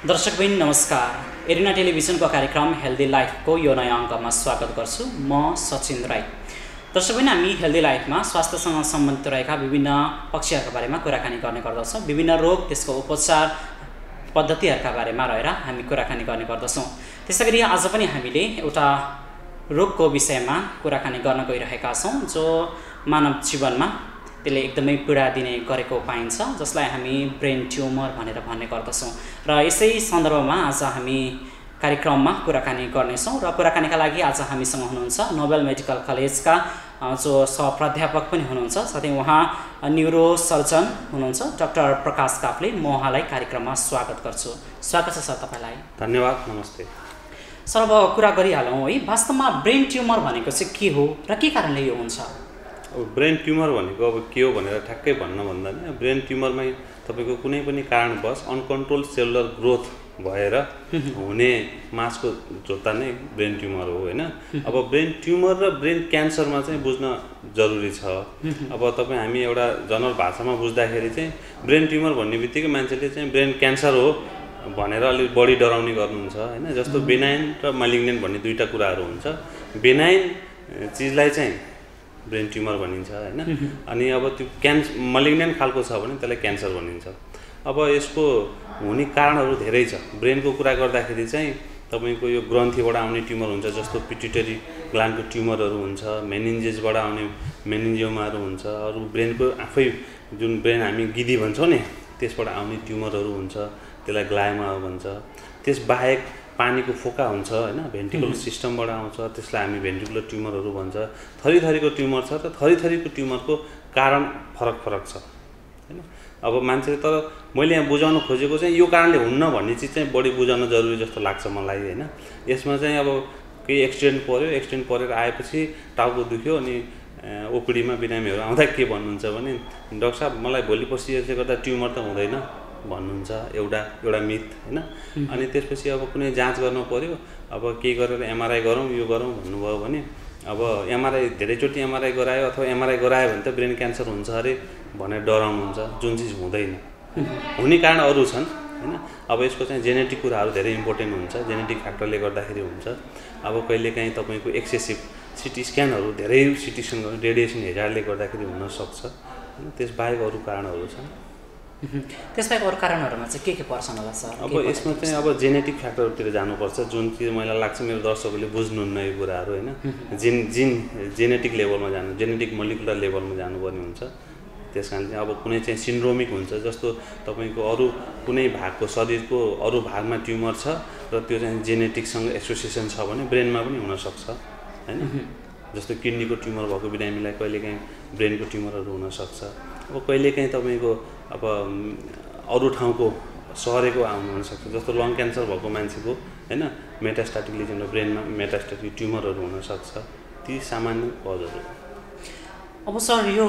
दर्शकबिन नमस्कार। एरिना टेलिभिजनको कार्यक्रम हेल्दी लाइफको यो नयाँ अङ्कमा स्वागत गर्छु। म सचिन राई। दर्शकबिन हामी हेल्दी लाइफमा स्वास्थ्यसँग सम्बन्धित रहेका विभिन्न पक्षहरूका बारेमा कुराकानी गर्ने गर्दछौँ। विभिन्न रोग, त्यसको उपचार पद्धतिहरूका बारेमा रहेर हामी कुराकानी गर्ने गर्दछौँ। त्यसैगरी आज पनि हामीले एउटा रोगको विषयमा कुराकानी गर्न गइरहेका छौँ जो मानव जीवनमा त्यसले एकदमै पीडा दिने गरेको पाइन्छ, जसलाई हामी ब्रेन ट्युमर भनेर भन्ने गर्दछौँ। र यसै सन्दर्भमा आज हामी कार्यक्रममा कुराकानी गर्नेछौँ र कुराकानीका लागि आज हामीसँग हुनुहुन्छ नोबेल मेडिकल कलेजका जो सहप्राध्यापक पनि हुनुहुन्छ, साथै उहाँ न्युरो सर्जन हुनुहुन्छ डाक्टर प्रकाश काफ्ले। म उहाँलाई कार्यक्रममा स्वागत गर्छु। स्वागत छ सर तपाईँलाई। धन्यवाद, नमस्ते। सर अब कुरा गरिहालौँ है, वास्तवमा ब्रेन ट्युमर भनेको चाहिँ के हो र के कारणले यो हुन्छ? अब ब्रेन ट्युमर भनेको अब के हो भनेर ठ्याक्कै भन्नुभन्दा नि ब्रेन ट्युमरमा तपाईँको कुनै पनि कारणवश अनकन्ट्रोल सेलुलर ग्रोथ भएर हुने मासको जोता नै ब्रेन ट्युमर हो होइन। अब ब्रेन ट्युमर र ब्रेन क्यान्सरमा चाहिँ बुझ्न जरुरी छ। अब तपाईँ हामी एउटा जनरल भाषामा बुझ्दाखेरि चाहिँ ब्रेन ट्युमर भन्ने बित्तिकै मान्छेले चाहिँ ब्रेन क्यान्सर हो भनेर अलिक बढी डराउने गर्नुहुन्छ होइन। जस्तो बेनाइन र मालिग्नेन्ट भन्ने दुईवटा कुराहरू हुन्छ। बेनाइन चिजलाई चाहिँ ब्रेन ट्युमर भनिन्छ होइन। अनि अब त्यो मलिग्नेन्ट खालको छ भने त्यसलाई क्यान्सर भनिन्छ। अब यसको हुने कारणहरू धेरै छ। ब्रेनको कुरा गर्दाखेरि चाहिँ तपाईँको यो ग्रन्थीबाट आउने ट्युमर हुन्छ, जस्तो पिट्युटरी ग्ल्यान्डको ट्युमरहरू हुन्छ, मेनिन्जेसबाट आउने मेनिन्जियोमाहरू हुन्छ, अरू ब्रेनको आफै जुन ब्रेन हामी गिदी भन्छौँ नि त्यसबाट आउने ट्युमरहरू हुन्छ, त्यसलाई ग्लायोमा भन्छ। त्यसबाहेक पानीको फोका हुन्छ होइन, भेन्ट्रिकुलर सिस्टमबाट आउँछ, त्यसलाई हामी भेन्ट्रिकुलर ट्युमरहरू भन्छ। थरीथरीको ट्युमर छ र थरीथरीको ट्युमरको कारण फरक फरक छ होइन। अब मान्छेले तर मैले यहाँ बुझाउन खोजेको चाहिँ यो कारणले हुन्न भन्ने चिज चाहिँ बढी बुझाउन जरुरी जस्तो लाग्छ मलाई होइन। यसमा चाहिँ अब केही एक्सिडेन्ट परेर आएपछि टाउको दुख्यो अनि ओपिडीमा बिरामीहरू आउँदा के भन्नुहुन्छ भने डाक्टर साहब मलाई भोलि पर्सि यसले गर्दा ट्युमर त हुँदैन भन्नुहुन्छ, एउटा मिथ होइन। अनि त्यसपछि अब कुनै जाँच गर्नु पर्यो, अब के गरेर एमआरआई गरौँ यो गरौँ भन्नुभयो भने अब एमआरआई धेरैचोटि एमआरआई गरायो अथवा एमआरआई गरायो भने त ब्रेन क्यान्सर हुन्छ अरे भनेर डराउनुहुन्छ, जुन चिज हुँदैन। हुने कारण अरू छन् होइन। अब यसको चाहिँ जेनेटिक कुराहरू धेरै इम्पोर्टेन्ट हुन्छ, जेनेटिक फ्याक्टरले गर्दाखेरि हुन्छ। अब कहिलेकाहीँ तपाईँको एक्सेसिभ सिटी स्क्यानहरू धेरै सिटी स्क्यान गर्नु रेडिएसन हेजार्डले गर्दाखेरि हुनसक्छ होइन। त्यसबाहेक अरू कारणहरू छन्। त्यसबाहेक अरू कारणहरूमा चाहिँ के पर्छन् होला सर? अब यसमा चाहिँ अब जेनेटिक फ्याक्टरतिर जानुपर्छ, जुन चाहिँ मलाई लाग्छ मेरो दर्शकहरूले बुझ्नुहुन्न यो कुराहरू होइन। जेनेटिक लेभलमा जानु, जेनेटिक मोलिकुलर लेभलमा जानुपर्ने हुन्छ। त्यस कारण चाहिँ अब कुनै चाहिँ सिन्ड्रोमिक हुन्छ, जस्तो तपाईँको अरू कुनै भागको शरीरको अरू भागमा ट्युमर छ र त्यो चाहिँ जेनेटिकसँग एसोसिएसन छ भने ब्रेनमा पनि हुनसक्छ होइन। जस्तो किडनीको ट्युमर भएको बिरामीलाई कहिलेकाहीँ ब्रेनको ट्युमरहरू हुनसक्छ। अब कहिलेकाहीँ तपाईँको अब अरू ठाउँको सरेको हुनसक्छ, जस्तो लङ क्यान्सर भएको मान्छेको होइन मेटास्टाटिक लिजन ब्रेनमा मेटास्टाटिक ट्युमरहरू हुनसक्छ। ती सामान्य कजहरू। अब सर यो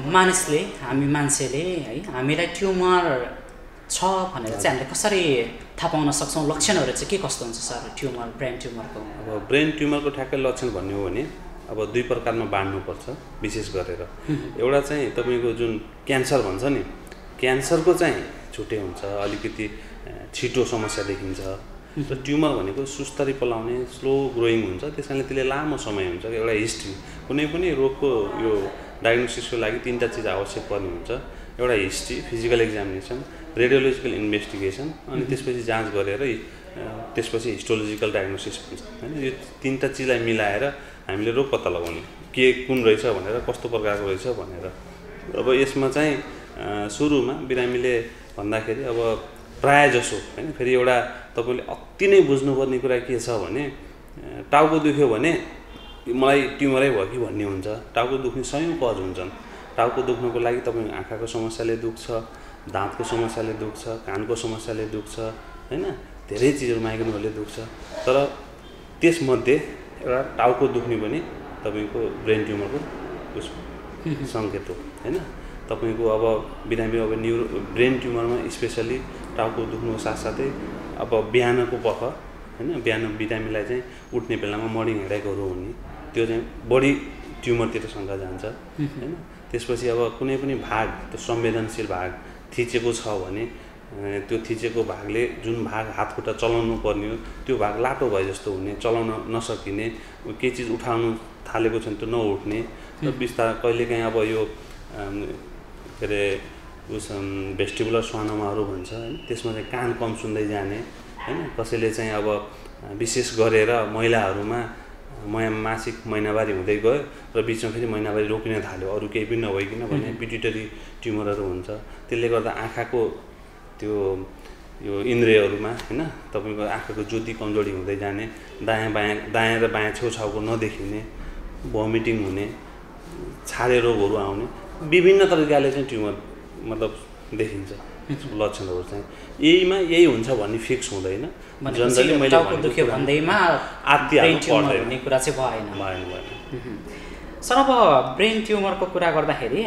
हामी मान्छेले है हामीलाई ट्युमर छ भनेर चाहिँ हामीले कसरी थाहा पाउन सक्छौँ? लक्षणहरू चाहिँ के कस्तो हुन्छ सर ब्रेन ट्युमरको? अब ब्रेन ट्युमरको ठ्याक्कै लक्षण भन्ने हो भने अब दुई प्रकारमा बाँड्नुपर्छ विशेष गरेर। एउटा चाहिँ तपाईँको जुन क्यान्सर भन्छ नि, क्यान्सरको चाहिँ छुट्टै हुन्छ, अलिकति छिटो समस्या देखिन्छ। र ट्युमर भनेको सुस्तरी पलाउने स्लो ग्रोइङ हुन्छ, त्यस कारणले त्यसले लामो समय हुन्छ। एउटा हिस्ट्री, कुनै पनि रोगको यो डायग्नोसिसको लागि तीनवटा चिज आवश्यक पर्ने हुन्छ। एउटा history, physical examination, radiological investigation, अनि त्यसपछि जाँच गरेर त्यसपछि हिस्टोलोजिकल डायग्नोसिस भन्छ होइन। यो तीनवटा चिजलाई मिलाएर हामीले रोग पत्ता लगाउने के कुन रहेछ भनेर, कस्तो प्रकारको रहेछ भनेर। अब यसमा चाहिँ सुरुमा बिरामीले भन्दाखेरि अब प्रायः जसो होइन, फेरि एउटा तपाईँले अति नै बुझ्नुपर्ने कुरा के छ भने टाउको दुख्यो भने मलाई ट्युमरै भयो कि भन्ने हुन्छ। टाउको दुख्ने सयौँ कज हुन्छन्। टाउको दुख्नुको लागि तपाईँ आँखाको समस्याले दुख्छ, दाँतको समस्याले दुख्छ, कानको समस्याले दुख्छ होइन, धेरै चिजहरू माइग्रेनहरूले दुख्छ। तर त्यसमध्ये एउटा टाउको दुख्ने पनि तपाईँको ब्रेन ट्युमरको सङ्केत हो होइन। तपाईँको अब बिरामी अब ब्रेन ट्युमरमा स्पेसली टाउको दुख्नुको साथसाथै अब बिहानको पख होइन, बिहान बिरामीलाई चाहिँ उठ्ने बेलामा मर्निङ हेडेकहरू हुने, त्यो चाहिँ बढी ट्युमरतिर शङ्का जान्छ होइन। त्यसपछि अब कुनै पनि भाग, त्यो संवेदनशील भाग थिचेको छ भने त्यो थिचेको भागले जुन भाग हात खुट्टा चलाउनु पर्ने हो त्यो भाग लाटो भए जस्तो हुने, चलाउन नसकिने, केही चिज उठाउनु थालेको छ भने त्यो नउठ्ने र बिस्तारै कहिलेकाहीँ अब यो के अरे उस भेस्टिबुलर स्वानोमाहरू भन्छ हैन, त्यसमा चाहिँ कान कम सुन्दै जाने हैन। कसैले चाहिँ अब विशेष गरेर महिलाहरूमा मासिक महिनावारी हुँदै गयो र बिचमा फेरि महिनावारी रोकिन थाल्यो, अरू केही पनि नभइकन भने पिट्युटरी ट्युमरहरू हुन्छ। त्यसले गर्दा आँखाको त्यो यो इन्द्रियहरूमा हैन तपाईँको आँखाको ज्योति कमजोरी हुँदै जाने, दायाँ र बायाँ छेउछाउको नदेखिने, भमिटिङ हुने, छारे रोगहरू आउने, विभिन्न तरिकाले चाहिँ ट्युमर मतलब देखिन्छ। लक्षणहरू चाहिँ यही हुन्छ भन्ने फिक्स हुँदैन। जनरली मैले दुख्यो भन्दैमा ब्रेन ट्युमर भन्ने कुरा चाहिँ भएन। सर अब ब्रेन ट्युमरको कुरा गर्दाखेरि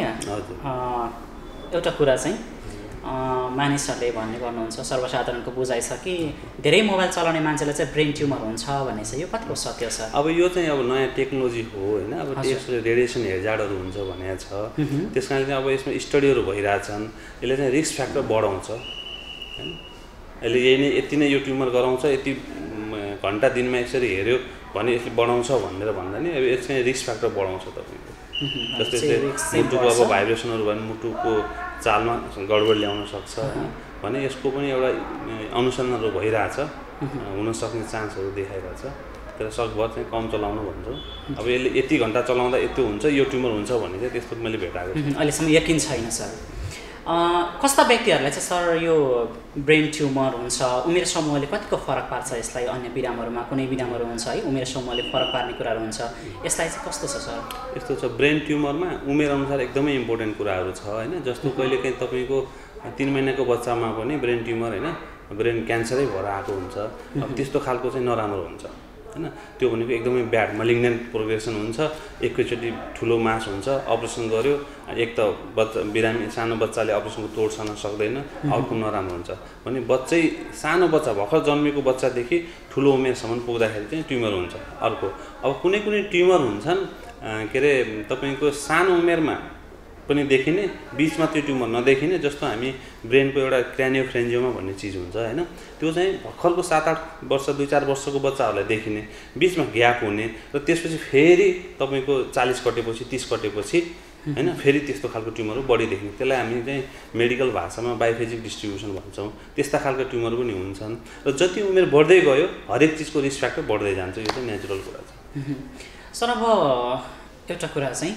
एउटा कुरा चाहिँ मानिसहरूले भन्ने गर्नुहुन्छ, सर्वसाधारणको बुझाइ छ कि धेरै मोबाइल चलाउने मान्छेलाई चाहिँ ब्रेन ट्युमर हुन्छ भन्ने छ, यो कतिको सत्य छ? अब यो चाहिँ अब नयाँ टेक्नोलोजी हो होइन, अब त्यसले रेडिएसन हेरजाडहरू हुन्छ भनेको छ, त्यस कारणले चाहिँ अब यसमा स्टडीहरू भइरहेछन्। यसले चाहिँ रिस्क फ्याक्टर बढाउँछ होइन, यसले यही नै यति नै यो ट्युमर गराउँछ, यति घन्टा दिनमा यसरी हेऱ्यो भने यसले बढाउँछ भनेर भन्दा नि अब यस चाहिँ रिस्क फ्याक्टर बढाउँछ तपाईँको। जस्तै मुटुको अब भाइब्रेसनहरू भयो भने मुटुको चालमा गडबड ल्याउन सक्छ भने यसको पनि एउटा अनुसन्धानहरू भइरहेछ, हुनसक्ने चान्सहरू देखाइरहेछ। तर सकभर चाहिँ कम चलाउनु भन्छौँ। अब यसले यति घन्टा चलाउँदा यति हुन्छ, यो ट्युमर हुन्छ भन्ने चाहिँ त्यस्तो मैले भेटाएको छु। अहिलेसम्म यकिन छैन सर। कस्ता व्यक्तिहरूलाई चाहिँ सर यो ब्रेन ट्युमर हुन्छ, उमेर समूहले कतिको फरक पार्छ यसलाई? अन्य बिरामहरूमा कुनै बिरामहरू हुन्छ है उमेर समूहले फरक पार्ने कुराहरू हुन्छ, यसलाई चाहिँ कस्तो छ सर? यस्तो छ, ब्रेन ट्युमरमा उमेरअनुसार एकदमै इम्पोर्टेन्ट कुराहरू छ होइन। जस्तो कहिलेकाहीँ तपाईँको 3 महिनाको बच्चामा पनि ब्रेन ट्युमर होइन, ब्रेन क्यान्सरै भएर आएको हुन्छ। अब त्यस्तो खालको चाहिँ नराम्रो हुन्छ हैन, त्यो भनेको एकदमै ब्याड मलिग्नेन्ट प्रोग्रेसन हुन्छ। एकैचोटि ठुलो मास हुन्छ, अपरेसन गर्यो, एक त बिरामी सानो बच्चाले अपरेसनको तोड सर्न सक्दैन, अर्को नराम्रो हुन्छ भने सानो बच्चा भर्खर जन्मेको बच्चादेखि ठुलो उमेरसम्म पुग्दाखेरि चाहिँ ट्युमर हुन्छ। अर्को अब कुनै ट्युमर हुन्छन् के अरे तपाईँको सानो उमेरमा पनि देखिने, बिचमा त्यो ट्युमर नदेखिने। जस्तो हामी ब्रेनको एउटा क्रानियोफ्रेन्जियोमा भन्ने चिज हुन्छ होइन, त्यो चाहिँ भर्खरको 7-8 वर्ष 2-4 वर्षको बच्चाहरूलाई देखिने, बिचमा ग्याप हुने र त्यसपछि फेरि तपाईँको 40 कटेपछि 30 कटेपछि होइन फेरि त्यस्तो खालको ट्युमरहरू बढी देखिने। त्यसलाई हामी चाहिँ मेडिकल भाषामा बाइफेजिक डिस्ट्रिब्युसन भन्छौँ। त्यस्ता खालको ट्युमर पनि हुन्छन् र जति उमेर बढ्दै गयो हरेक चिजको रिस्क फ्याक्टर बढ्दै जान्छ। यो चाहिँ नेचुरल कुरा छ। सर अब एउटा कुरा चाहिँ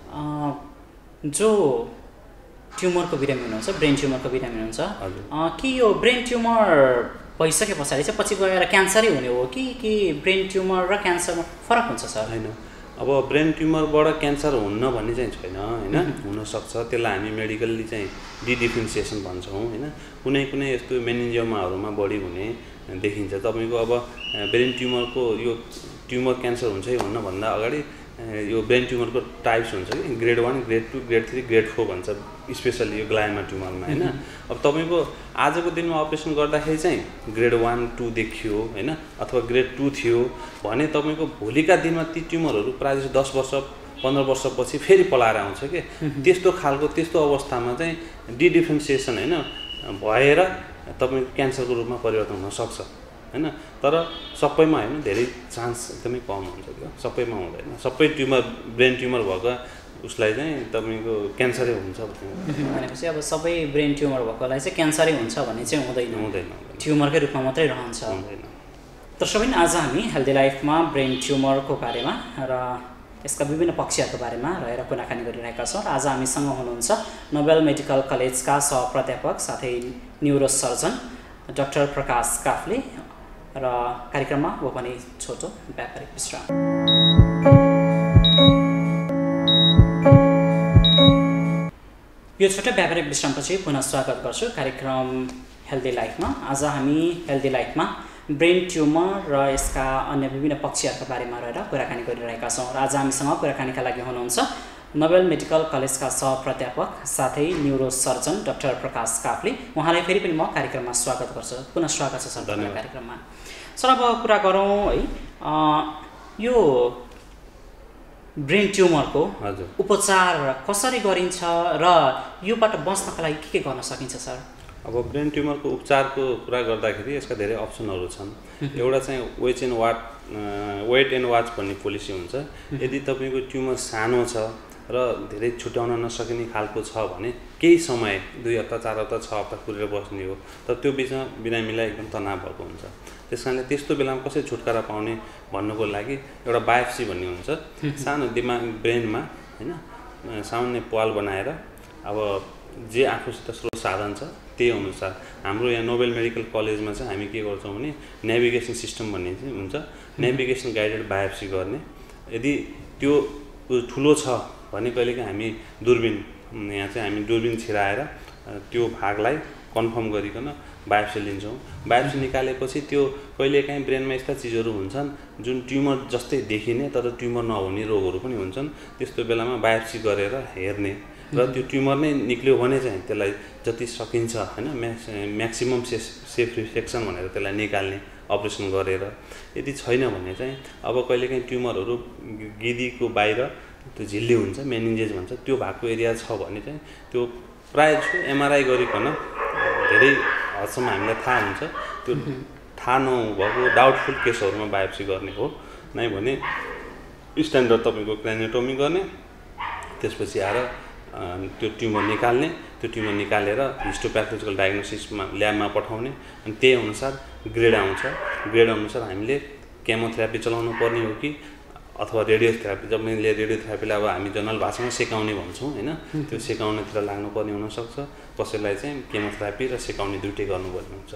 जो ट्युमरको बिरामी हुनुहुन्छ, ब्रेन ट्युमरको बिरामी हुनुहुन्छ, कि यो ब्रेन ट्युमर भइसके पछाडि चाहिँ पछि गएर क्यान्सरै हुने हो कि ब्रेन ट्युमर र क्यान्सरमा फरक हुन्छ सर? होइन, अब ब्रेन ट्युमरबाट क्यान्सर हुन्न भन्ने चाहिँ छैन होइन, हुनसक्छ। त्यसलाई हामी मेडिकल्ली चाहिँ डिडिफ्रेन्सिएसन भन्छौँ होइन। कुनै यस्तो मेनिन्जियोमाहरूमा बढी हुने देखिन्छ। तपाईँको अब ब्रेन ट्युमरको यो ट्युमर क्यान्सर हुन्छ कि हुन्न भन्दा अगाडि यो ब्रेन ट्युमरको टाइप्स हुन्छ कि ग्रेड 1, ग्रेड 2, ग्रेड 3, ग्रेड 4 भन्छ, स्पेसल्ली यो ग्लायमा ट्युमरमा होइन। अब तपाईँको आजको दिनमा अपरेसन गर्दाखेरि चाहिँ ग्रेड 1, 2 देखियो होइन, अथवा ग्रेड 2 थियो भने तपाईँको भोलिका दिनमा ती ट्युमरहरू प्रायः 10 वर्ष 15 वर्षपछि फेरि पलाएर आउँछ कि। त्यस्तो अवस्थामा चाहिँ डिडिफ्रेन्सिएसन होइन भएर तपाईँको क्यान्सरको रूपमा परिवर्तन हुनसक्छ होइन। तर सबैमा होइन, धेरै चान्स एकदमै कम हुन्छ, त्यो सबैमा हुँदैन। सबै ब्रेन ट्युमर भएको उसलाई चाहिँ तपाईँको क्यान्सरै हुन्छ भनेपछि अब सबै ब्रेन ट्युमर भएकोलाई चाहिँ क्यान्सरै हुन्छ भन्ने चाहिँ हुँदैन, ट्युमरकै रूपमा मात्रै रहन्छ। दर्शक आज हामी हेल्दी लाइफमा ब्रेन ट्युमरको बारेमा र यसका विभिन्न पक्षहरूको बारेमा रहेर कुराकानी गरिरहेका छौँ। आज हामीसँग हुनुहुन्छ नोबेल मेडिकल कलेजका सहप्राध्यापक साथै न्युरोसर्जन डाक्टर प्रकाश काफ्ले र कार्यक्रममा वो पनि छोटो व्यापारिक विश्राम। यो छोटो व्यापारिक विश्रामपछि पुनः स्वागत गर्छु कार्यक्रम हेल्दी लाइफमा। आज हामी हेल्दी लाइफमा ब्रेन ट्युमर र यसका अन्य विभिन्न पक्षहरूको बारेमा रहेर कुराकानी गरिरहेका छौँ। र आज हामीसँग कुराकानीका लागि हुनुहुन्छ नोबेल मेडिकल कलेजका सहप्राध्यापक साथै न्युरोसर्जन डाक्टर प्रकाश काफ्ले। उहाँलाई फेरि पनि म कार्यक्रममा स्वागत गर्छु। पुनः स्वागत छ सर कार्यक्रममा। सर अब कुरा गरौँ है यो ब्रेन ट्युमरको उपचार कसरी गरिन्छ र योबाट बच्नका लागि के गर्न सकिन्छ सर? अब ब्रेन ट्युमरको उपचारको कुरा गर्दाखेरि यसका धेरै अप्सनहरू छन्। एउटा चाहिँ वेट एन्ड वाच भन्ने पोलिसी हुन्छ। यदि तपाईँको ट्युमर सानो छ र धेरै छुट्याउन नसकिने खालको छ भने केही समय 2 हप्ता 4 हप्ता 6 हप्ता कुरेर बस्ने हो, तर त्यो बिचमा बिरामीलाई एकदम तनाव भएको हुन्छ। त्यस कारणले त्यस्तो बेलामा कसरी छुटकारा पाउने भन्नुको लागि एउटा बायोप्सी भन्ने हुन्छ। सानो दिमाग ब्रेनमा हैन सामान्य पाल बनाएर अब जे आफूसित स्रोत साधन छ त्यही अनुसार हाम्रो यहाँ नोबेल मेडिकल कलेजमा चाहिँ हामी के गर्छौँ भने नेभिगेसन सिस्टम भन्ने चाहिँ हुन्छ। नेभिगेसन गाइडेड बायोप्सी गर्ने। यदि त्यो ठुलो छ भने कहिलेकाहीँ हामी दूरबीन यहाँ चाहिँ हामी दूरबीन छिराएर त्यो भागलाई कन्फर्म गरिकन बायोप्सी लिन्छौँ। बायोप्सी निकालेपछि त्यो कहिलेकाहीँ ब्रेनमा यस्ता चिजहरू हुन्छन् जुन ट्युमर जस्तै देखिने तर ट्युमर नहुने रोगहरू पनि हुन्छन्। त्यस्तो बेलामा बायोप्सी गरेर हेर्ने र त्यो ट्युमर नै निक्ल्यो भने चाहिँ त्यसलाई जति सकिन्छ हैन म्याक्सिमम सेफ रिसेक्सन भनेर त्यसलाई निकाल्ने अपरेसन गरेर। यदि छैन भने चाहिँ अब कहिलेकाहीँ ट्युमरहरू गिदीको बाहिर त्यो झिल्ली हुन्छ, मेनिन्जेस भन्छ, त्यो भागको एरिया छ भने चाहिँ त्यो प्रायः जस्तो एमआरआई गरिकन धेरै हदसम्म हामीलाई थाहा हुन्छ। त्यो थाहा नभएको डाउटफुल केसहरूमा बायोप्सी गर्ने हो, नै भने स्ट्यान्डर्ड तपाईँको क्रानियोटोमी गर्ने, त्यसपछि आएर त्यो ट्युमर निकाल्ने, त्यो ट्युमर निकालेर हिस्टोप्याथोलजिकल डायग्नोसिसमा ल्याबमा पठाउने अनि त्यही अनुसार ग्रेड आउँछ। ग्रेड अनुसार हामीले केमोथेरापी चलाउनु पर्ने हो कि अथवा रेडियोथेरापी। जब मैले रेडियोथेरापीलाई अब हामी जनरल भाषामा सेकाउने भन्छौँ हैन, त्यो सेकाउनेतिर लाग्नुपर्ने हुनसक्छ। कसैलाई चाहिँ केमोथेरापी र सेकाउने दुइटै गर्नुपर्ने हुन्छ।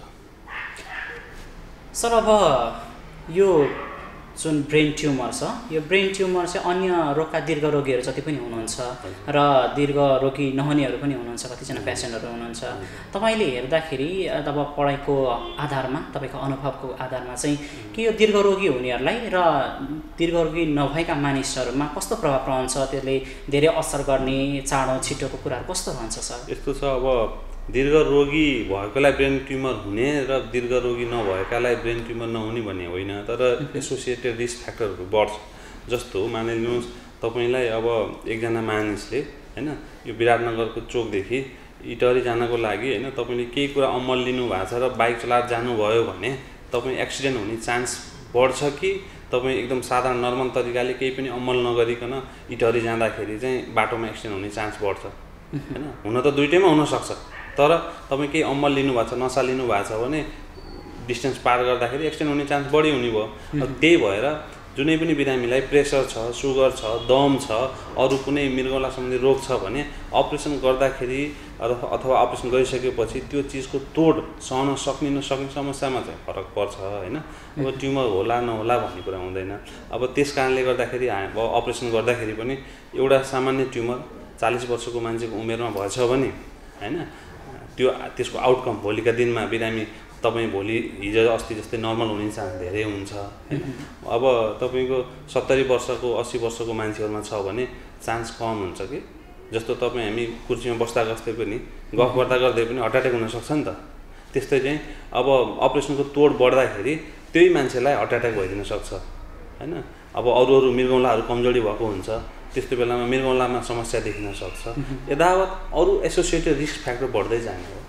सर अब यो जुन ब्रेन ट्युमर छ, यो ब्रेन ट्युमर चाहिँ अन्य रोगका दीर्घ रोगीहरू जति पनि हुनुहुन्छ र दीर्घ रोगी नहुनेहरू पनि हुनुहुन्छ, कतिजना पेसेन्टहरू हुनुहुन्छ। तपाईँले हेर्दाखेरि तब पढाइको आधारमा, तपाईँको अनुभवको आधारमा चाहिँ कि यो दीर्घ रोगी हुनेहरूलाई र दीर्घ रोगी नभएका मानिसहरूमा कस्तो प्रभाव रहन्छ, त्यसले धेरै असर गर्ने चाँडो छिटोको कुराहरू कस्तो रहन्छ सर? यस्तो छ, अब दीर्घ रोगी भएकोलाई ब्रेन ट्युमर हुने र दीर्घ रोगी नभएकालाई ब्रेन ट्युमर नहुने भन्ने होइन, तर एसोसिएटेड रिस्क फ्याक्टरहरू बढ्छ। जस्तो मानिलिनुहोस् तपाईँलाई अब एकजना मानिसले हैन यो विराटनगरको चोकदेखि इटहरी जानको लागि हैन तपाईँले केही कुरा अमल लिनु भएको छ र बाइक चलाएर जानुभयो भने तपाईँ एक्सिडेन्ट हुने चान्स बढ्छ कि तपाईँ एकदम साधारण नर्मल तरिकाले केही पनि अमल नगरिकन इटहरी जाँदाखेरि चाहिँ बाटोमा एक्सिडेन्ट हुने चान्स बढ्छ हैन। हुन त दुइटैमा हुनसक्छ, तर तपाईँ केही अमल लिनुभएको छ, नसा लिनुभएको छ भने डिस्टेन्स पार गर्दाखेरि एक्सिडेन्ट हुने चान्स बढी हुने भयो। त्यही भएर जुनै पनि बिरामीलाई प्रेसर छ, सुगर छ, दम छ, अरू कुनै मृगौला सम्बन्धी रोग छ भने अपरेसन गर्दाखेरि अथवा अपरेसन गरिसकेपछि त्यो चिजको तोड सहन सक्ने नसक्ने समस्यामा चाहिँ फरक पर्छ हैन। अब ट्युमर होला नहोला भन्ने कुरा हुँदैन। अब त्यस कारणले गर्दाखेरि अब अपरेसन गर्दाखेरि पनि एउटा सामान्य ट्युमर 40 वर्षको मान्छेको उमेरमा भएछ भने हैन त्यसको आउटकम भोलिका दिनमा बिरामी तपाईँ भोलि हिजो अस्ति जस्तै नर्मल हुने चान्स धेरै हुन्छ हैन। अब तपाईँको 70 वर्षको 80 वर्षको मान्छेहरूमा छ भने चान्स कम हुन्छ कि जस्तो तपाईँ हामी कुर्सीमा बस्दा बस्दै पनि गफ गर्दा गर्दै पनि हार्ट एट्याक हुन सक्छ नि त। त्यस्तै चाहिँ अब अपरेसनको तोड बढ्दाखेरि त्यही मान्छेलाई हार्ट एट्याक भइदिन सक्छ हैन। अब अरू मृगौलाहरू कमजोरी भएको हुन्छ, त्यस्तो बेलामा मृगौलामा समस्या देखिन सक्छ। यदावत अरू एसोसिएटेड रिस्क फ्याक्टर बढ्दै जाने हो।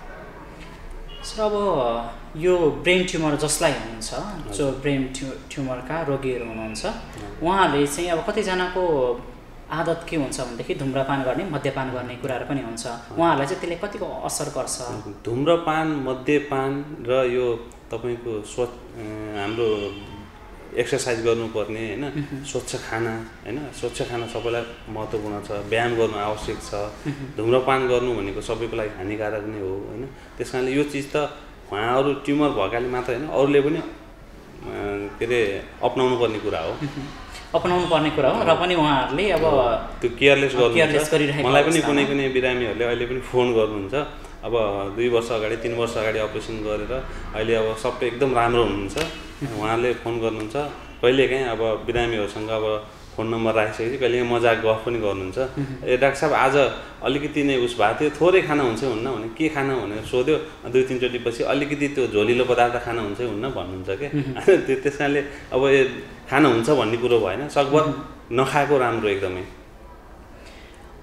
सर अब यो ब्रेन ट्युमर जसलाई हुनुहुन्छ, जो ब्रेन ट्युमरका रोगीहरू हुनुहुन्छ, उहाँहरूले चाहिँ अब कतिजनाको आदत के हुन्छ भनेदेखि धुम्रपान गर्ने, मद्यपान गर्ने कुराहरू पनि हुन्छ। उहाँहरूलाई चाहिँ त्यसले कतिको असर गर्छ? धुम्रपान, मद्यपान र यो तपाईँको हाम्रो एक्सर्साइज गर्नुपर्ने हैन, स्वच्छ खाना हैन, स्वच्छ खाना सबैलाई महत्त्वपूर्ण छ। व्यायाम गर्नु आवश्यक छ। धुम्रपान गर्नु भनेको सबैको लागि हानिकारक नै हो हैन। त्यसकारणले यो चिज त उहाँहरू ट्युमर भएकाले मात्र हैन, अरूले पनि के अरे अपनाउनु पर्ने कुरा हो। अपनाउनु पर्ने कुरा हो र पनि उहाँहरूले अब त्यो केयरलेस गरिरहेको मलाई पनि कुनै बिरामीहरूले अहिले पनि फोन गर्नुहुन्छ। अब 2 वर्ष अगाडि 3 वर्ष अगाडि अपरेसन गरेर अहिले अब सबै एकदम राम्रो हुनुहुन्छ। उहाँले फोन गर्नुहुन्छ, कहिलेकाहीँ अब बिरामीहरूसँग अब फोन नम्बर राखिसकेपछि कहिलेकाहीँ मजाक गफ पनि गर्नुहुन्छ। ए डाक्टर साहब आज अलिकति नै उस भएको थियो, थोरै खाना हुन्छ हुन्न भने के खाना भनेर सोध्यो, 2-3 चोटि पछि अलिकति त्यो झोलिलो पदार्थ खाना हुन्छ हुन्न भन्नुहुन्छ के। त्यस कारणले अब खाना हुन्छ भन्ने कुरो भएन, सकभर नखाएको राम्रो एकदमै।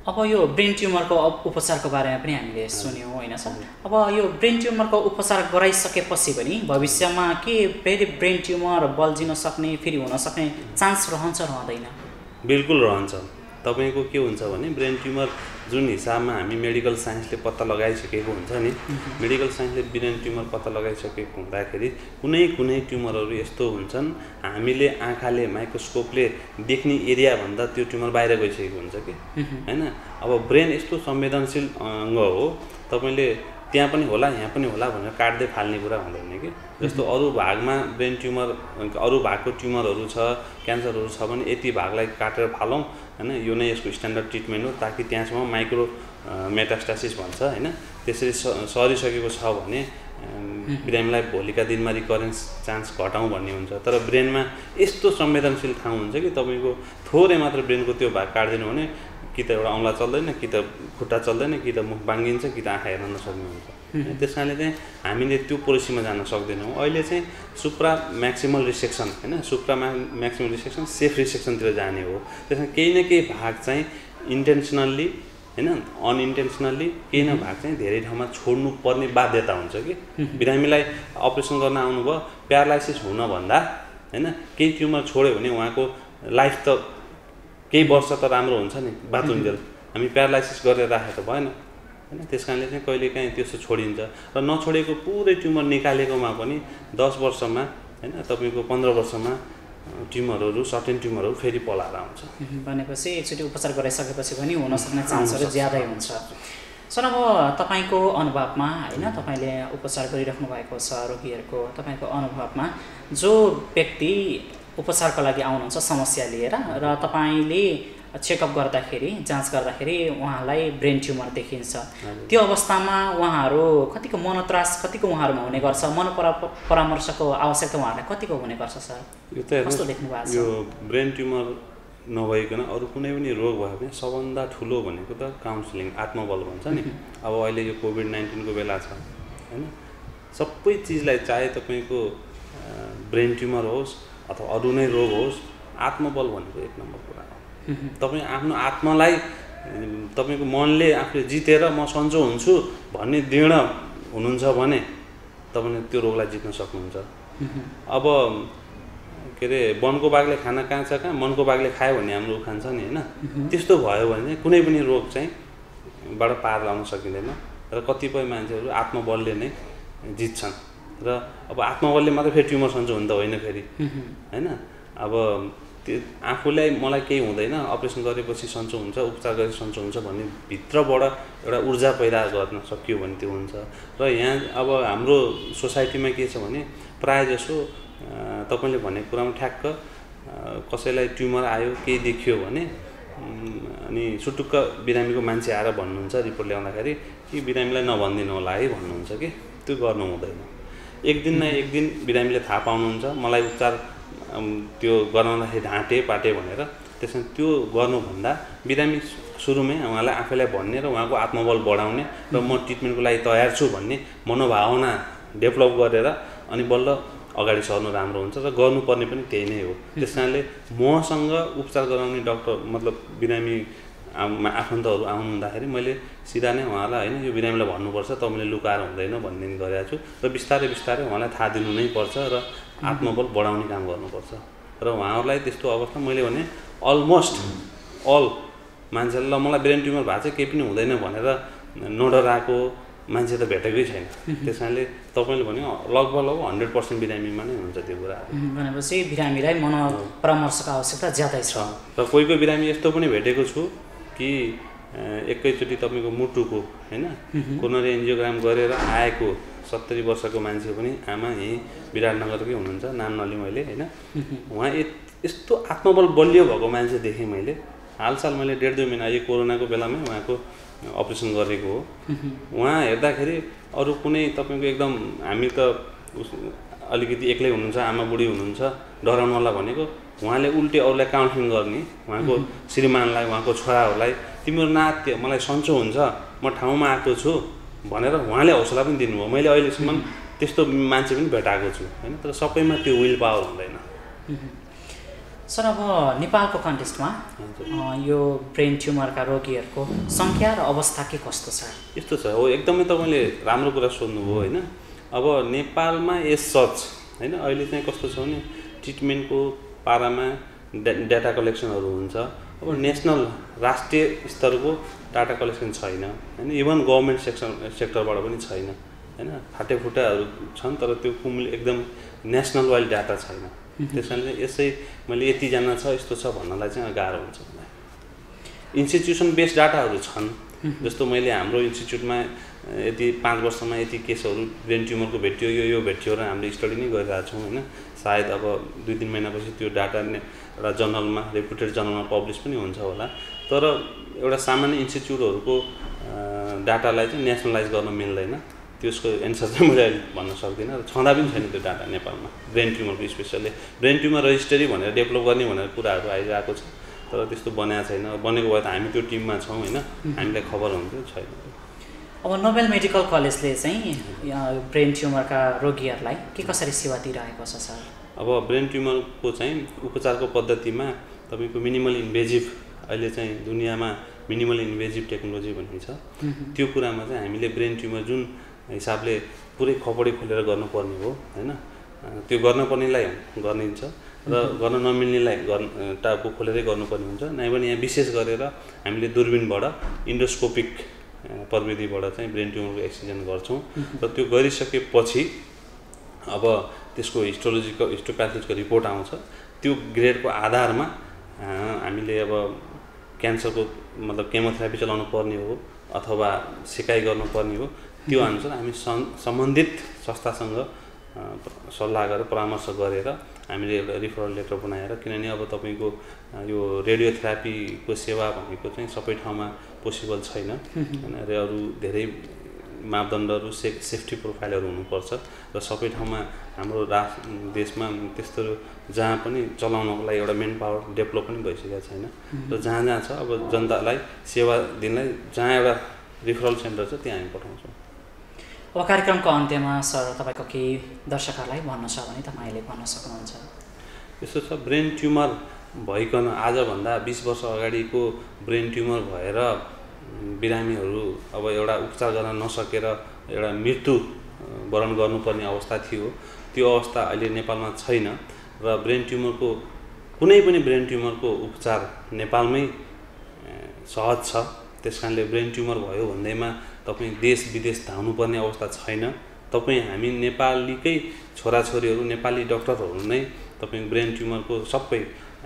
अब यो ब्रेन ट्युमरको उपचारको बारेमा पनि हामीले सुन्यौँ होइन सर। अब यो ब्रेन ट्युमरको उपचार गराइसकेपछि पनि भविष्यमा के फेरि ब्रेन ट्युमर बल्झिन सक्ने फेरि हुन सक्ने चान्स रहन्छ रहँदैन? बिल्कुल रहन्छ। तपाईँको के हुन्छ भने ब्रेन ट्युमर जुन हिसाबमा हामी मेडिकल साइन्सले पत्ता लगाइसकेको हुन्छ नि, मेडिकल साइन्सले ब्रेन ट्युमर पत्ता लगाइसकेको हुँदाखेरि कुनै कुनै ट्युमरहरू यस्तो हुन्छन् हामीले आँखाले माइक्रोस्कोपले देख्ने एरियाभन्दा त्यो ट्युमर बाहिर गइसकेको हुन्छ कि होइन। अब ब्रेन यस्तो संवेदनशील अङ्ग हो, तपाईँले त्यहाँ पनि होला यहाँ पनि होला भनेर काट्दै फाल्ने कुरा हुँदैन कि। जस्तो अरू भागमा ब्रेन ट्युमर अरू भागको ट्युमरहरू छ, क्यान्सरहरू छ भने यति भागलाई काटेर फालौँ होइन, यो नै यसको स्ट्यान्डर्ड ट्रिटमेन्ट हो ताकि त्यहाँसम्म माइक्रो मेटास्टासिस भन्छ होइन। त्यसरी सरिसकेको छ भने बिरामीलाई भोलिका दिनमा रिकरेन्स चान्स घटाउँ भन्ने हुन्छ। तर ब्रेनमा यस्तो संवेदनशील ठाउँ हुन्छ कि तपाईँको थोरै मात्र ब्रेनको त्यो भाग काटिदिनु भने कि त एउटा औँला चल्दैन, कि त खुट्टा चल्दैन, कि त मुख बाङ्गिन्छ, कि त आँखा हेर्न नसक्ने हुन्छ। त्यस कारणले चाहिँ हामीले त्यो पोलिसीमा जान सक्दैनौँ। अहिले चाहिँ सुप्रा म्याक्सिमल रिसेक्सन होइन, सुप्रा म्याक्सिमल रिसेक्सन सेफ रिसेक्सनतिर जाने हो। त्यसमा केही न केही भाग चाहिँ इन्टेन्सनल्ली होइन अनइन्टेन्सनल्ली केही न भाग चाहिँ धेरै ठाउँमा छोड्नु पर्ने बाध्यता हुन्छ कि। बिरामीलाई अपरेसन गर्न आउनुभयो, प्यारालाइसिस हुनभन्दा होइन केही ट्युमर छोड्यो भने उहाँको लाइफ त केही वर्ष त राम्रो हुन्छ नि, बाँचुन्जेल। हामी प्यारालाइसिस गरेर राखेको त भएन होइन। त्यस कारणले चाहिँ कहिलेकाहीँ त्यसो छोडिन्छ र नछोडेको पुरै ट्युमर निकालेकोमा पनि 10 वर्षमा होइन तपाईँको 15 वर्षमा ट्युमरहरू सर्टेन ट्युमरहरू फेरि पलाएर आउँछ। भनेपछि एकचोटि उपचार गराइसकेपछि पनि हुन सक्ने चान्सहरू ज्यादै हुन्छ। सर अब तपाईँको अनुभवमा होइन, तपाईँले उपचार गरिराख्नु भएको छ रोगीहरूको, तपाईँको अनुभवमा जो व्यक्ति उपचारको लागि आउनुहुन्छ समस्या लिएर र तपाईँले चेकअप गर्दाखेरि जाँच गर्दाखेरि उहाँलाई ब्रेन ट्युमर देखिन्छ, त्यो अवस्थामा उहाँहरू कतिको मनोत्रास कतिको उहाँहरूमा हुने गर्छ, परामर्शको आवश्यकता उहाँहरूलाई कतिको हुने गर्छ सर? यो त हेर्नु, यो ब्रेन ट्युमर नभइकन अरू कुनै पनि रोग भयो भने सबभन्दा ठुलो भनेको त काउन्सिलिङ, आत्मबल भन्छ नि। अब अहिले यो कोभिड-19 को बेला छ होइन, सबै चिजलाई चाहे तपाईँको ब्रेन ट्युमर होस् अथवा अरू नै रोग होस्, आत्मबल भनेको 1 नम्बर कुरा हो। तपाईँ आफ्नो आत्मालाई तपाईँको मनले आफूले जितेर म सन्चो हुन्छु भन्ने दृढ हुनुहुन्छ भने तपाईँले त्यो रोगलाई जित्न सक्नुहुन्छ। अब के अरे वनको बाघले खाना कहाँ छ कहाँ, मनको बाघले खायो भन्ने हाम्रो उखान छ नि होइन। त्यस्तो भयो भने चाहिँ कुनै पनि रोग चाहिँ बाट पार लाउन सकिँदैन र कतिपय मान्छेहरू आत्मबलले नै जित्छन्। र अब आत्मबलले मात्रै फेरि ट्युमर सन्चो हुन त होइन फेरि होइन। अब त्यो आफूलाई मलाई केही हुँदैन, अपरेसन गरेपछि सन्चो हुन्छ, उपचार गरेपछि सन्चो हुन्छ भन्ने भित्रबाट एउटा ऊर्जा पैदा गर्न सकियो भने त्यो हुन्छ। र यहाँ अब हाम्रो सोसाइटीमा के छ भने प्रायःजसो तपाईँले भनेको कुरामा ठ्याक्क कसैलाई ट्युमर आयो केही देखियो भने अनि सुटुक्क बिरामीको मान्छे आएर भन्नुहुन्छ रिपोर्ट ल्याउँदाखेरि कि बिरामीलाई नभनिदिनु होला है भन्नुहुन्छ कि। त्यो गर्नु हुँदैन। एक दिन न एक दिन बिरामीले थाहा पाउनुहुन्छ मलाई उपचार त्यो गराउँदाखेरि ढाँटे पाटे भनेर। त्यसमा त्यो गर्नुभन्दा बिरामी सुरुमै उहाँलाई आफैलाई भन्ने र उहाँको आत्मबल बढाउने र म ट्रिटमेन्टको लागि तयार छु भन्ने मनोभावना डेभलप गरेर अनि बल्ल अगाडि सर्नु राम्रो हुन्छ र गर्नुपर्ने पनि त्यही नै हो। त्यस कारणले मसँग उपचार गराउने डक्टर मतलब बिरामी आफन्तहरू आउनु हुँदाखेरि मैले सिधा नै उहाँलाई होइन यो बिरामीलाई भन्नुपर्छ, तपाईँले लुकाएर हुँदैन भन्ने गरेको छु र बिस्तारै बिस्तारै उहाँलाई थाहा दिनु नै पर्छ र आत्मबल बढाउने काम गर्नुपर्छ। र उहाँहरूलाई त्यस्तो अवस्था मैले भने अलमोस्ट अल मान्छेलाई ल मलाई ब्रेन ट्युमर भएको चाहिँ केही पनि हुँदैन भनेर नडराएको मान्छे त भेटेकै छैन। त्यस कारणले तपाईँले भने लगभग 100% बिरामीमा नै हुन्छ त्यो कुराहरू। भनेपछि बिरामीलाई परामर्शको आवश्यकता ज्यादै छ। र कोही कोही बिरामी यस्तो पनि भेटेको छु कि एकैचोटि तपाईँको मुटुको होइन कोरोनरी एन्जियोग्राम गरेर आएको 70 वर्षको मान्छे पनि आमा यहीँ विराटनगरकै हुनुहुन्छ, नाम नलिउँ मैले होइन। उहाँ यस्तो आत्मबल बलियो भएको मान्छे देखेँ मैले। हालसाल मैले 1.5-2 महिना यो कोरोनाको बेलामै उहाँको अपरेसन गरेको हो। उहाँ हेर्दाखेरि अरू कुनै तपाईँको एकदम हामी त अलिकति एक्लै हुनुहुन्छ, आमा बुढी हुनुहुन्छ, डराउनुवाला भनेको उहाँले उल्टे अरूलाई काउन्सिलिङ गर्ने, उहाँको श्रीमानलाई उहाँको छोराहरूलाई तिम्रो नाति मलाई सन्चो हुन्छ म ठाउँमा आएको छु भनेर उहाँले हौसला पनि दिनुभयो। मैले अहिलेसम्म त्यस्तो मान्छे पनि भेटाएको छु होइन। तर सबैमा त्यो विल पावर हुँदैन। सर अब नेपालको कन्टेक्स्टमा यो ब्रेन ट्युमरका रोगीहरूको सङ्ख्या र अवस्था के कस्तो छ? यस्तो छ हो, एकदमै तपाईँले राम्रो कुरा सोध्नुभयो होइन। अब नेपालमा एज सच होइन अहिले चाहिँ कस्तो छ भने ट्रिटमेन्टको पारामा डाटा कलेक्सनहरू हुन्छ। अब नेसनल राष्ट्रिय स्तरको डाटा कलेक्सन छैन होइन, इभन गभर्मेन्ट सेक्टरबाट पनि छैन होइन। फाटेफुटाहरू छन् तर त्यो एकदम नेसनल वाइड डाटा छैन। त्यस कारणले यसै मैले यतिजना छ यस्तो छ भन्नलाई चाहिँ गाह्रो हुन्छ। इन्स्टिट्युसन बेस्ड डाटाहरू छन्, जस्तो मैले हाम्रो इन्स्टिट्युटमा यदि 5 वर्षमा यति केसहरू ब्रेन ट्युमरको भेटियो, यो भेटियो र हामीले स्टडी नै गरिरहेको छौँ होइन। सायद अब 2-3 महिनापछि त्यो डाटा एउटा जर्नलमा, रेपुटेड जर्नलमा पब्लिस पनि हुन्छ होला। तर एउटा सामान्य इन्स्टिट्युटहरूको डाटालाई चाहिँ नेसनलाइज गर्न मिल्दैन। त्यसको एन्सर चाहिँ मैले भन्न सक्दिनँ र छँदा पनि छैन त्यो डाटा नेपालमा ब्रेन ट्युमरको। स्पेसल्ली ब्रेन ट्युमर रजिस्ट्री भनेर डेभलप गर्ने भनेर कुराहरू आइरहेको छ, तर त्यस्तो बनाएको छैन। बनेको भए त हामी त्यो टिममा छौँ होइन, हामीलाई खबर हुन्थ्यो, छैन। अब नोबेल मेडिकल कलेजले चाहिँ ब्रेन ट्युमरका रोगीहरूलाई के कसरी सेवा दिइरहेको छ सर? अब ब्रेन ट्युमरको चाहिँ उपचारको पद्धतिमा तपाईँको मिनिमल इन्भेजिभ, अहिले चाहिँ दुनियाँमा मिनिमल इन्भेजिभ टेक्नोलोजी भन्ने छ। त्यो कुरामा चाहिँ हामीले ब्रेन ट्युमर जुन हिसाबले पुरै खपडी खोलेर गर्नुपर्ने हो होइन, त्यो गर्नुपर्नेलाई गरिन्छ र गर्न नमिल्नेलाई टाउको खोलेरै गर्नुपर्ने हुन्छ। नै पनि यहाँ विशेष गरेर हामीले दूरबीनबाट इन्डोस्कोपिक प्रविधिबाट चाहिँ ब्रेन ट्युमरको एक्सिजन गर्छौँ र त्यो गरिसकेपछि अब त्यसको हिस्टोप्याथोलोजीको रिपोर्ट आउँछ। त्यो ग्रेडको आधारमा हामीले अब क्यान्सरको मतलब केमोथेरापी चलाउनु पर्ने हो अथवा सिकाइ गर्नुपर्ने हो, त्यो अनुसार हामी सम्बन्धित संस्थासँग सल्लाह गरेर परामर्श गरेर हामीले एउटा रिफरल लेटर बनाएर, किनभने अब तपाईँको यो रेडियोथेरापीको सेवा भनेको चाहिँ सबै ठाउँमा पोसिबल छैन होइन, र अरू धेरै मापदण्डहरू सेफ्टी प्रोफाइलहरू हुनुपर्छ र सबै ठाउँमा हाम्रो देशमा त्यस्तो जहाँ पनि चलाउनको लागि एउटा मेन पावर डेभलप पनि भइसकेको छैन। र जहाँ जहाँ छ अब जनतालाई सेवा दिनलाई जहाँ एउटा रिफरल सेन्टर छ त्यहाँ हामी पठाउँछौँ। अब कार्यक्रमको अन्त्यमा सर तपाईँको केही दर्शकहरूलाई भन्न छ भने तपाईँले भन्न सक्नुहुन्छ? यस्तो छ, ब्रेन ट्युमर भइकन आजभन्दा 20 वर्ष अगाडिको ब्रेन ट्युमर भएर बिरामीहरू अब एउटा उपचार गर्न नसकेर एउटा मृत्यु वरण गर्नुपर्ने अवस्था थियो, त्यो अवस्था अहिले नेपालमा छैन। र ब्रेन ट्युमरको कुनै पनि ब्रेन ट्युमरको उपचार नेपालमै सहज छ। त्यस कारणले ब्रेन ट्युमर भयो भन्दैमा तपाईँ देश विदेश धाउनुपर्ने अवस्था छैन। तपाईँ हामी नेपालीकै छोराछोरीहरू, नेपाली डक्टरहरू नै तपाईँ ब्रेन ट्युमरको सबै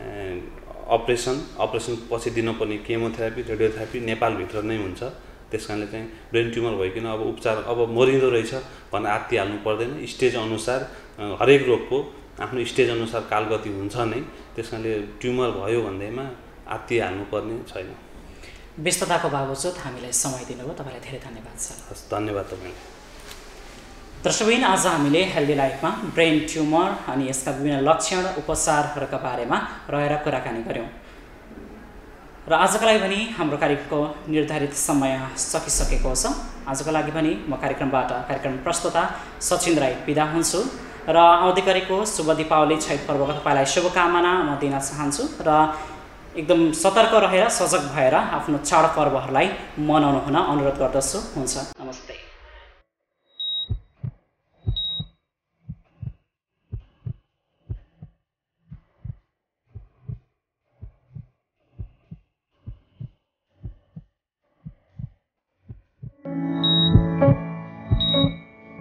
अपरेसन पछि दिनुपर्ने केमोथेरापी, रेडियोथेरापी नेपालभित्र नै हुन्छ। त्यस कारणले चाहिँ ब्रेन ट्युमर भइकन अब उपचार अब मरिँदो रहेछ भनेर आत्तिहाल्नु पर्दैन। स्टेज अनुसार हरेक रोगको आफ्नो स्टेज अनुसार कालगति हुन्छ नै। त्यस कारणले ट्युमर भयो भन्दैमा आत्तिहाल्नु पर्ने छैन। व्यस्तताको बावजुद हामीलाई समय दिनुभयो, तपाईँलाई धेरै धन्यवाद सर। हस्, धन्यवाद तपाईँलाई। दर्शकबिन, आज हामीले हेल्दी लाइफमा ब्रेन ट्युमर अनि यसका विभिन्न लक्षण, उपचारहरूका बारेमा रहेर कुराकानी गऱ्यौँ र आजको लागि पनि हाम्रो कार्यक्रमको निर्धारित समय सकिसकेको छ। आजको लागि पनि म कार्यक्रम प्रस्तुता सचिन राई बिदा हुन्छु र आउँदै गरेको शुभ दीपावली छैठ पर्वको तपाईँलाई शुभकामना म दिन चाहन्छु र एकदम सतर्क रहेर सजग भएर आफ्नो चाडपर्वहरूलाई मनाउनु हुन अनुरोध गर्दछु। हुन्छ, नमस्ते।